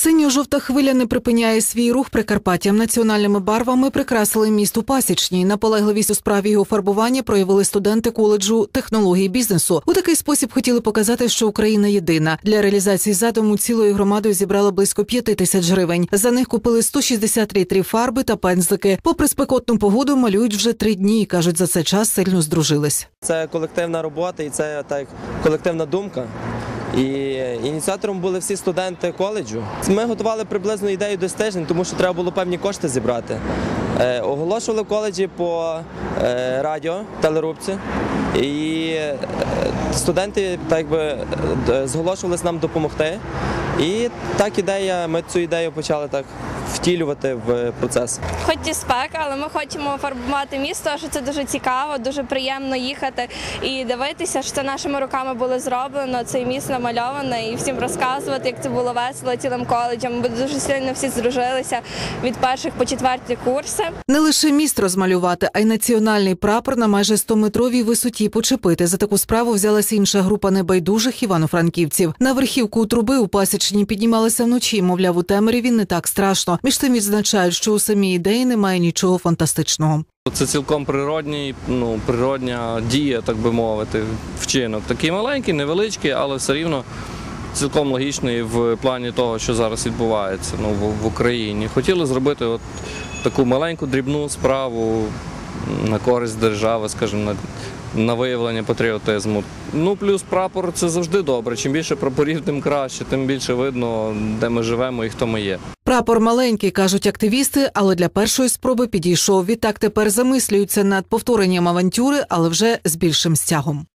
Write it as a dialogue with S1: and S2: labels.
S1: Синьо-жовта хвиля не припиняє свій рух Прикарпаттям. Національними барвами прикрасили місто Пасічні. Наполегливість у справі його фарбування проявили студенти коледжу технології бізнесу. У такий спосіб хотіли показати, що Україна єдина. Для реалізації задуму цілою громадою зібрали близько 5 тисяч гривень. За них купили 160 літрів фарби та пензлики. Попри спекотну погоду, малюють вже 3 дні. Кажуть, за цей час сильно здружились.
S2: Це колективна робота і це так колективна думка. І ініціатором були всі студенти коледжу. Ми готували приблизно ідею десь тиждень, тому що треба було певні кошти зібрати. Оголошували в коледжі по радіо, телерубці. І студенти зголошувалися нам допомогти. І так ми цю ідею почали втілювати в процес.
S3: Хоч і спека, але ми хочемо фарбувати місто, що це дуже цікаво, дуже приємно їхати і дивитися, що це нашими руками було зроблено, це місто намальоване, і всім розказувати, як це було весело цілим коледжем. Ми дуже сильно всі здружилися від перших по 4 курси.
S1: Не лише міст розмалювати, а й національний прапор на майже 100-метровій висоті почепити. За таку справу взялася інша група небайдужих івано-франківців. На верхівку труби у Пасічні піднімалися вночі, мовляв, у темряві не так страшно. Між тим відзначають, що у самій ідеї немає нічого фантастичного.
S4: Це цілком природня дія, так би мовити, вчинок. Такий маленький, невеличкий, але все рівно цілком логічний в плані того, що зараз відбувається в Україні. Хотіли зробити таку маленьку дрібну справу на користь держави, скажімо, на виявлення патріотизму. Плюс прапор – це завжди добре. Чим більше прапорів, тим краще, тим більше видно, де ми живемо і хто ми є.
S1: Прапор маленький, кажуть активісти, але для першої спроби підійшов. Відтак тепер замислюються над повторенням авантюри, але вже з більшим стягом.